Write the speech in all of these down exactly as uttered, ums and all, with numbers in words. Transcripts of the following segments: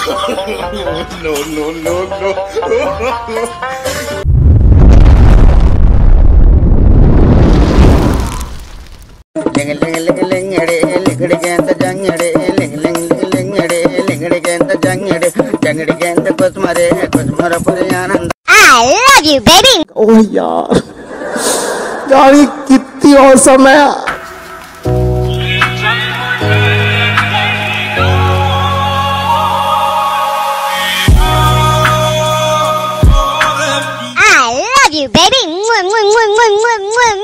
No, no, no, no. Ling ling ling ling ade lingade genta jangade ling ling ling ade lingade genta jangade jangade genta kusmare kusmara puryanand. I love you, baby. ओह यार गाड़ी कितनी awesome है। I love you, baby. Mwah, mwah, mwah, mwah, mwah, mwah.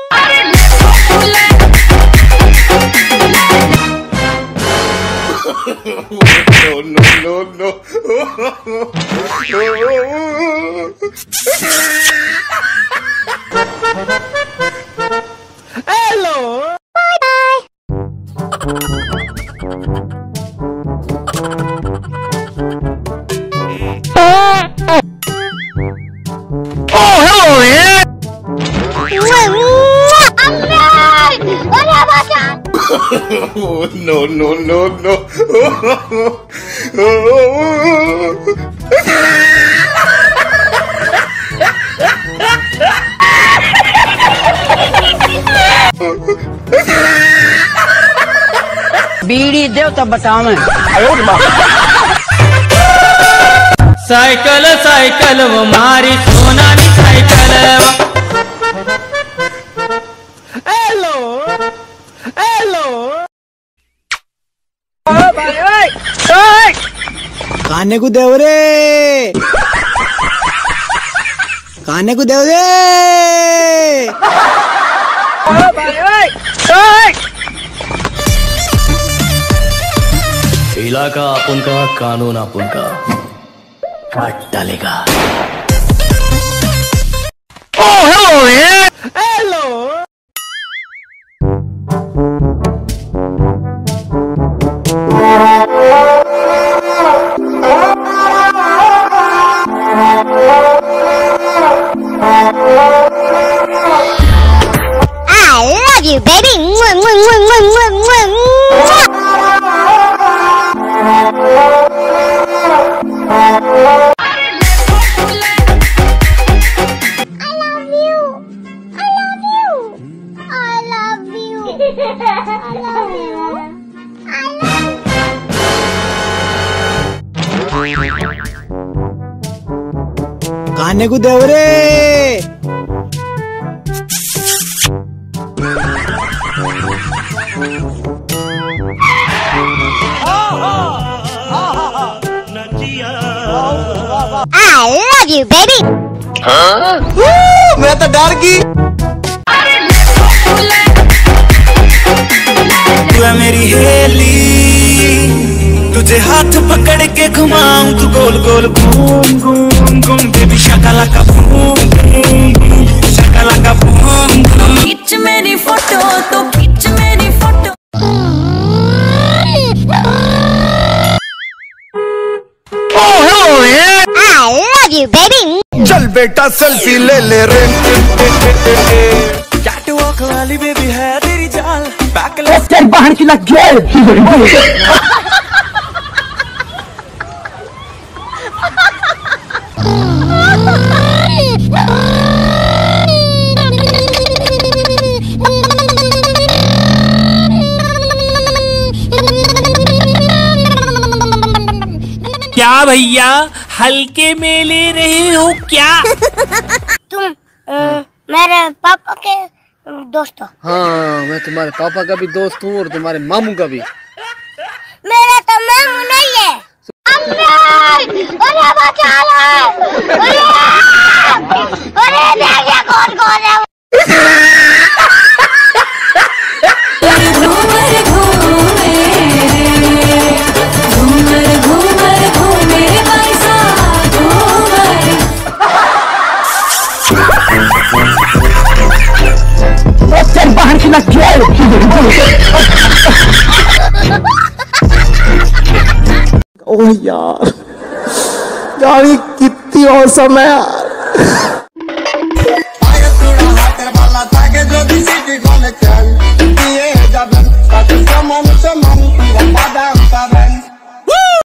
No, no, no, no. Hello Bye bye. Oh hello यार Mwah, mwah. Amray! Wala ba siya? No, no, no, no. बीड़ी दे तो बताओ मैं। साइकिल साइकिल वो मारी सोना नी cycle. Hello hello काने को देव रे काने को देव रे इलाका अपन का कानून अपन का काट डालेगा। ओह हेलो यार hello I love you, baby. Mwah, mwah, mwah, mwah, mwah, mwah, mwah. I love you. I love you. I love you. I love you. I love काने को देव रे I love you, baby. मैं तो डर गई। तू है मेरी हेली तुझे हाथ पकड़ के घुमाऊं तू गोल गोल घूम घूम घूम बेबी शकला का बूम शकला का बूम खींच मेरी फोटो तो खींच मेरी फोटो। ओह हेलो यार I love you, baby. चल बेटा सेल्फी ले ले रे कैट वॉक वाली बेबी है तेरी चाल बैकलेस चल बाहर की लग गया। क्या भैया हल्के में ले रहे हो क्या? तुम अ, मेरे पापा के दोस्त हो। हाँ मैं तुम्हारे पापा का भी दोस्त हूँ और तुम्हारे मामू का भी। मेरा तो मामू नहीं है। अम्मी! अरे बचा लो! अरे! अरे देखिए कौन कौन है? बाहर की लग गया। ओह यार गाड़ी कितनी औसम है यार।